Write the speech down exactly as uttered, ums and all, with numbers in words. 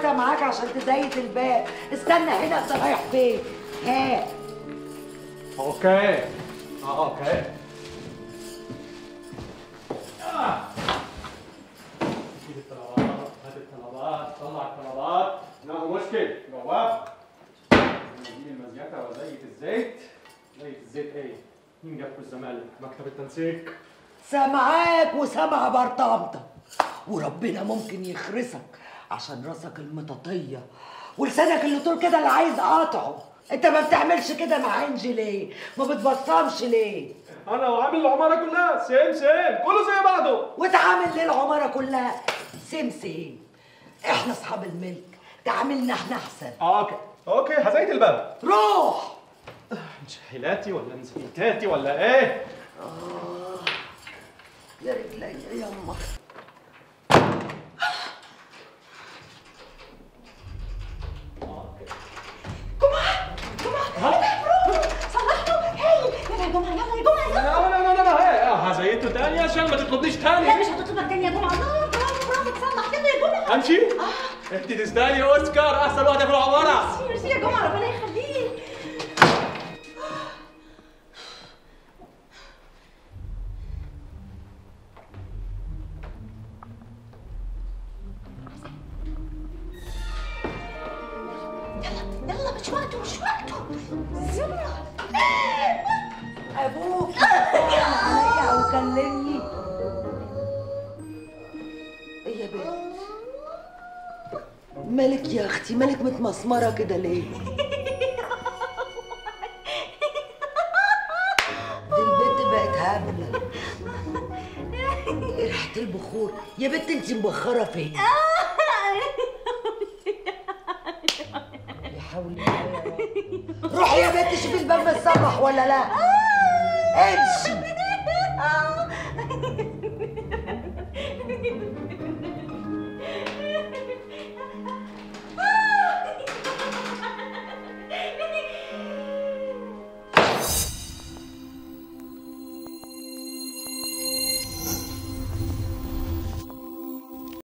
عروسه معاك عشان تزيت الباب. استنى هنا، انت رايح فين؟ ها اوكي اه اوكي آه. جيب الطلبات، هات الطلبات، طلع الطلبات، لا مشكل جواب. نجيب المزيكا وزيت الزيت. زيت الزيت ايه؟ مين جابكوا الزمالك؟ مكتب التنسيق. سامعاك وسامعه برطمطه، وربنا ممكن يخرسك عشان راسك المطاطيه ولسانك اللي طول كده اللي عايز قاطعه. انت ما بتعملش كده مع انجي ليه؟ ما بتبصمش ليه؟ انا وعامل العماره كلها سيم سيم، كله زي بعضه. وتعامل ليه العماره كلها سيم سيم؟ احنا اصحاب الملك، تعاملنا احنا احسن. اوكي اوكي هزيت الباب. روح. شهيلاتي ولا نزيتاتي ولا ايه؟ اه يا رجلي يما. جمعة جمعة صلحته. هاي يلا يا جمعة، يلا يا جمعة يلا. لا لا لا لا هي هزيته تاني عشان ما تطلبنيش تاني. لا مش هتطلبك تاني يا جمعة. الله برافو برافو تصلح. يلا يا جمعة امشي؟ اه انت تستاهلي اوسكار احسن واحده في العماره. ميرسي ميرسي يا جمعة، ربنا يخليك. يلا مش وقته مش وقته. يلا ابوك عليا وكلمني. ايه يا بنت؟ مالك يا اختي؟ مالك متمسمره كده ليه؟ دي البنت بقت هبله. ايه ريحه البخور يا بنت؟ انت مبخره فين؟ يا حول الله يا رب. روحي يا بنت شوفي الباب متصلح ولا لا. امشي.